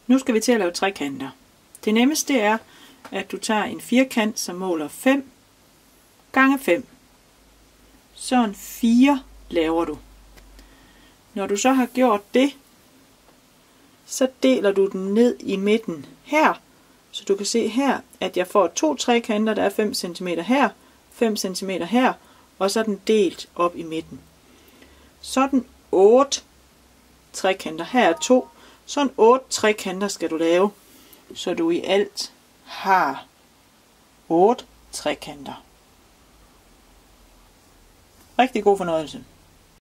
Nu skal vi til at lave trekanter. Det nemmeste er, at du tager en firkant, som måler 5 gange 5. Sådan 4 laver du. Når du så har gjort det, så deler du den ned i midten her. Så du kan se her, at jeg får 2 trekanter, der er 5 cm her, 5 cm her, og så er den delt op i midten. Sådan 8 trekanter. Her er 2. Sådan 8 trekanter skal du lave, så du i alt har 8 trekanter. Rigtig god fornøjelse.